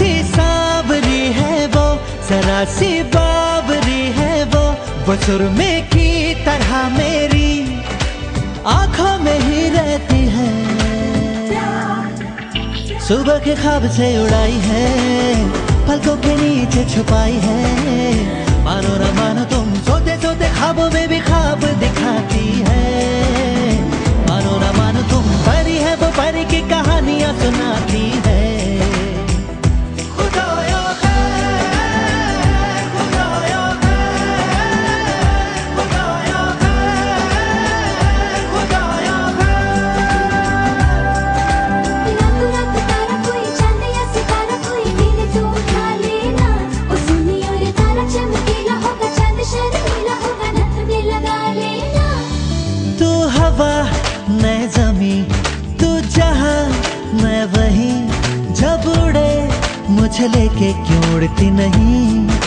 सांवरी है वो, जरा सी बावरी है वो सुरमे की तरह मेरी आंखों में ही रहती है। सुबह के ख्वाब से उड़ाई है, पलकों के नीचे छुपाई है। मानो न मानो तुम सोते सोते ख्वाबों में भी ख्वाब दिखाती है। मानो न मानो तुम परी है वो परी की कहानियां सुनाती है। मैं ज़मीं तू जहां मैं वहीं, जब उड़े मुझे लेके क्यों उड़ती नहीं।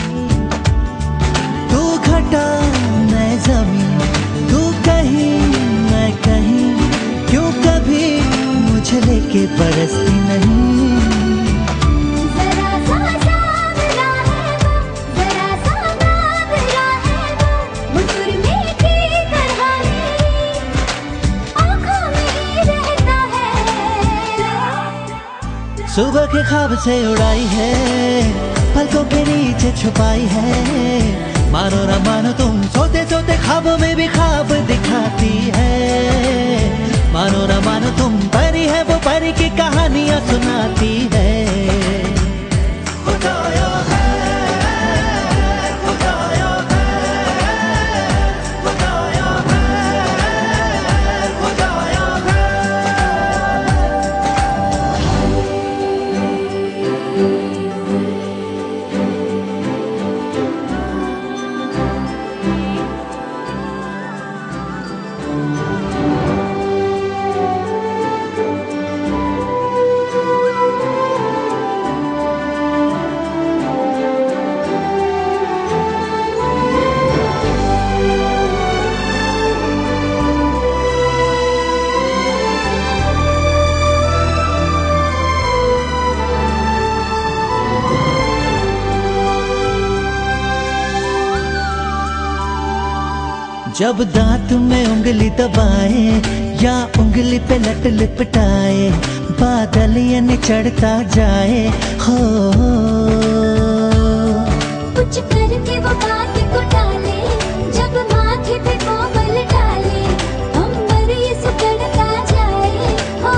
तू घटा मैं ज़मीं तू कहीं मैं कहीं, क्यों कभी मुझे लेके बरसती नहीं। सुबह के ख्वाब से उड़ाई है, पलकों के नीचे छुपाई है। मानो न मानो तुम सोते सोते ख्वाबों में भी ख्वाब दिखाती है। मानो न मानो तुम परी है वो परी की कहानियां सुनाती है। जब दांत में उंगली दबाए या उंगली पे लट लिपटाए, बादल ये चढ़ता जाए हो। कुछ करके वो बात को टाले, जब माथे पे कोमल डाले, अंबर ये सुकड़ता जाए हो।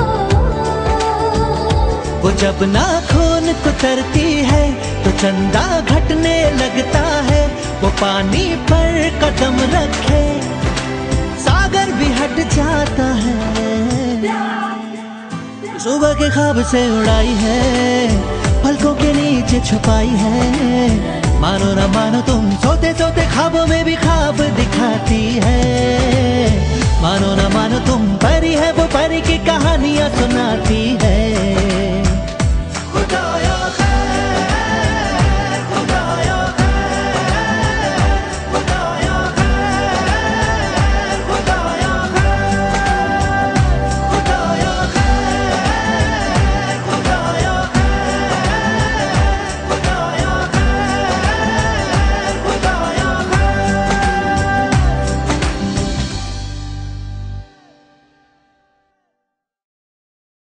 वो जब नाखून कुतरती है तो चंदा घटने लगता है। वो पानी पर कदम रखे सागर भी हट जाता है। सुबह के ख्वाब से उड़ाई है, पलकों के नीचे छुपाई है। मानो न मानो तुम सोते सोते ख्वाबों में भी ख्वाब दिखाती है। मानो न मानो तुम परी है वो परी की कहानियां सुनाती है।